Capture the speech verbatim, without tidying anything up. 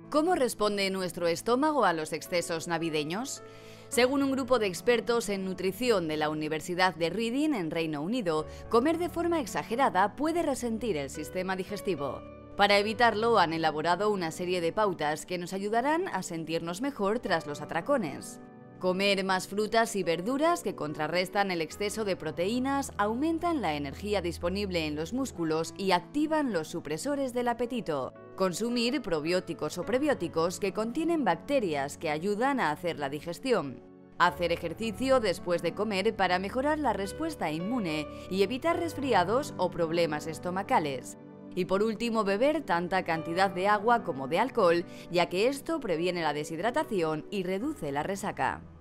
¿Cómo responde nuestro estómago a los excesos navideños? Según un grupo de expertos en nutrición de la Universidad de Reading en Reino Unido, comer de forma exagerada puede resentir el sistema digestivo. Para evitarlo, han elaborado una serie de pautas que nos ayudarán a sentirnos mejor tras los atracones. Comer más frutas y verduras que contrarrestan el exceso de proteínas, aumentan la energía disponible en los músculos y activan los supresores del apetito. Consumir probióticos o prebióticos que contienen bacterias que ayudan a hacer la digestión. Hacer ejercicio después de comer para mejorar la respuesta inmune y evitar resfriados o problemas estomacales. Y por último, beber tanta cantidad de agua como de alcohol, ya que esto previene la deshidratación y reduce la resaca.